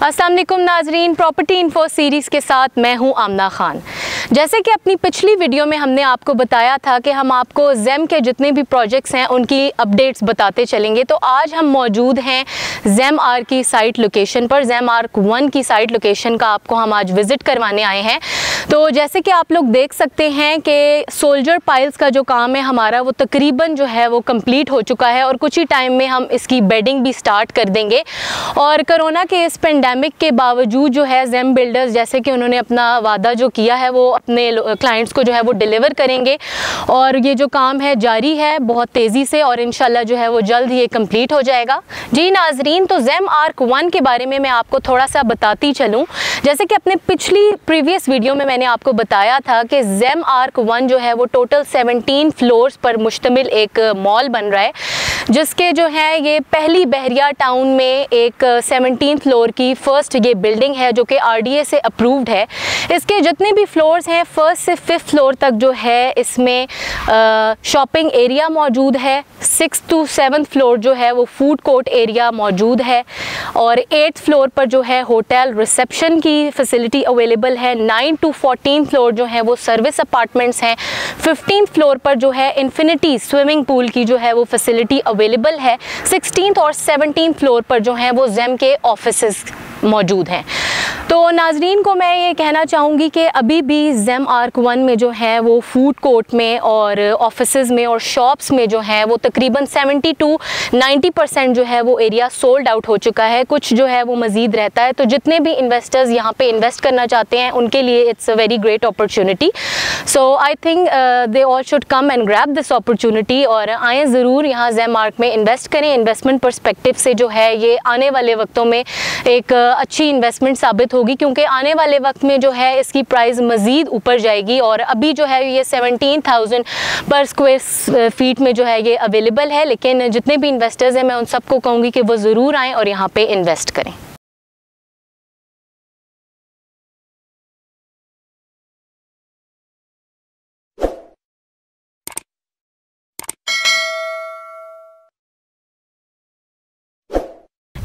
अस्सलाम वालेकुम नाजरीन, प्रॉपर्टी इन्फो सीरीज़ के साथ मैं हूं आमना खान। जैसे कि अपनी पिछली वीडियो में हमने आपको बताया था कि हम आपको ज़ेम के जितने भी प्रोजेक्ट्स हैं उनकी अपडेट्स बताते चलेंगे, तो आज हम मौजूद हैं ज़ेम आर्क की साइट लोकेशन पर। ज़ेम आर्क 1 की साइट लोकेशन का आपको हम आज विज़िट करवाने आए हैं। तो जैसे कि आप लोग देख सकते हैं कि सोल्जर पाइल्स का जो काम है हमारा वो तकरीबन जो है वो कंप्लीट हो चुका है और कुछ ही टाइम में हम इसकी बेडिंग भी स्टार्ट कर देंगे। और कोरोना के इस पेंडेमिक के बावजूद जो है ज़ेम बिल्डर्स जैसे कि उन्होंने अपना वादा जो किया है वो अपने क्लाइंट्स को जो है वो डिलीवर करेंगे और ये जो काम है जारी है बहुत तेज़ी से और इंशाल्लाह जो है वो जल्द ही ये कंप्लीट हो जाएगा। जी नाजरीन, तो ज़ेम आर्क 1 के बारे में मैं आपको थोड़ा सा बताती चलूँ। जैसे कि अपने प्रीवियस वीडियो में मैंने आपको बताया था कि ज़ेम आर्क 1 जो है वो टोटल 17 फ्लोर्स पर मुश्तमिल एक मॉल बन रहा है, जिसके जो है ये पहली बहरिया टाउन में एक 17 फ्लोर की फर्स्ट ये बिल्डिंग है जो कि RDA से अप्रूव्ड है। इसके जितने भी फ्लोर्स हैं 1st से 5th फ्लोर तक जो है इसमें शॉपिंग एरिया मौजूद है। 6th to 7th फ्लोर जो है वो फूड कोर्ट एरिया मौजूद है और 8th फ्लोर पर जो है होटल रिसेप्शन की फैसिलिटी अवेलेबल है। 9 to 14 फ्लोर जो है वो सर्विस अपार्टमेंट्स हैं। 15th फ्लोर पर जो है इन्फिनिटी स्विमिंग पूल की जो है वो फैसिलिटी अवेलेबल है। 16th और 17th फ्लोर पर जो है वो ज़ेम के ऑफिसेस मौजूद हैं। तो नाजरीन को मैं ये कहना चाहूँगी कि अभी भी ज़ेम आर्क 1 में जो है वो फूड कोर्ट में और ऑफिसेस में और शॉप्स में जो है वो तकरीबन 70 to 90% जो है वो एरिया सोल्ड आउट हो चुका है। कुछ जो है वो मज़ीद रहता है। तो जितने भी इन्वेस्टर्स यहाँ पे इन्वेस्ट करना चाहते हैं उनके लिए it's a very great opportunity. So I think they all should come and grab this opportunity और आएँ ज़रूर यहाँ ज़ेम आर्क में इन्वेस्ट करें। इन्वेस्टमेंट पर्सपेक्टिव से जो है ये आने वाले वक्तों में एक अच्छी इन्वेस्टमेंट साबित होगी, क्योंकि आने वाले वक्त में जो है इसकी प्राइस मज़ीद ऊपर जाएगी और अभी जो है ये 17,000 पर स्क्वायर फीट में जो है ये अवेलेबल है। लेकिन जितने भी इन्वेस्टर्स हैं मैं उन सबको कहूँगी कि वो ज़रूर आएँ और यहाँ पे इन्वेस्ट करें।